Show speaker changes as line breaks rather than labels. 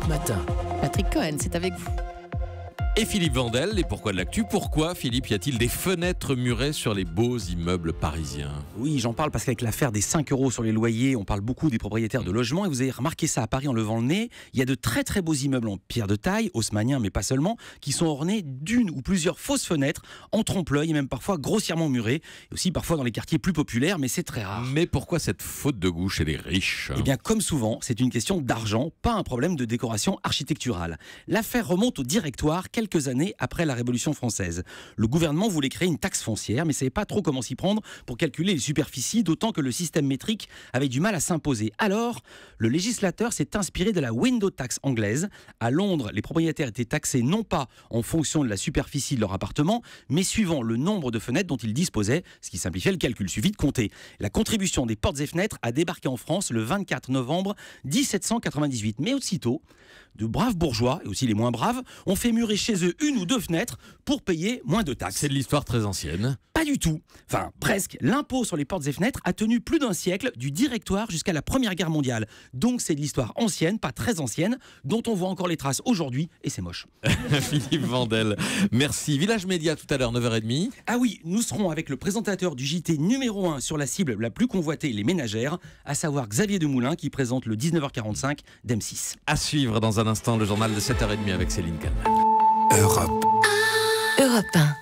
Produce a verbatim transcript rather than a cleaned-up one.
matin.
Patrick Cohen, c'est avec vous.
Et Philippe Vandel, et pourquoi de l'actu? Pourquoi, Philippe, y a-t-il des fenêtres murées sur les beaux immeubles parisiens?
Oui, j'en parle parce qu'avec l'affaire des cinq euros sur les loyers, on parle beaucoup des propriétaires de logements. Et vous avez remarqué ça à Paris en levant le nez. Il y a de très très beaux immeubles en pierre de taille, haussmanniens, mais pas seulement, qui sont ornés d'une ou plusieurs fausses fenêtres en trompe-l'œil et même parfois grossièrement murées. Et aussi parfois dans les quartiers plus populaires, mais c'est très rare.
Mais pourquoi cette faute de goût chez les riches?
Eh bien, comme souvent, c'est une question d'argent, pas un problème de décoration architecturale. L'affaire remonte au Directoire quelques années après la Révolution française. Le gouvernement voulait créer une taxe foncière, mais ne savait pas trop comment s'y prendre pour calculer les superficies, d'autant que le système métrique avait du mal à s'imposer. Alors, le législateur s'est inspiré de la window tax anglaise. À Londres, les propriétaires étaient taxés non pas en fonction de la superficie de leur appartement, mais suivant le nombre de fenêtres dont ils disposaient, ce qui simplifiait le calcul. Il suffit de compter. La contribution des portes et fenêtres a débarqué en France le vingt-quatre novembre mille sept cent quatre-vingt-dix-huit. Mais aussitôt, de braves bourgeois, et aussi les moins braves, ont fait murer chez eux une ou deux fenêtres pour payer moins de taxes.
C'est de l'histoire très ancienne.
Pas du tout. Enfin, presque. L'impôt sur les portes et fenêtres a tenu plus d'un siècle, du Directoire jusqu'à la Première Guerre mondiale. Donc c'est de l'histoire ancienne, pas très ancienne, dont on voit encore les traces aujourd'hui, et c'est moche.
Philippe Vandel, merci. Village Média tout à l'heure, neuf heures trente.
Ah oui, nous serons avec le présentateur du J T numéro un sur la cible la plus convoitée, les ménagères, à savoir Xavier Demoulin, qui présente le dix-neuf heures quarante-cinq d'M six.
À suivre dans un instant le journal de sept heures trente avec Céline Kalman.
Europe.
Europe un.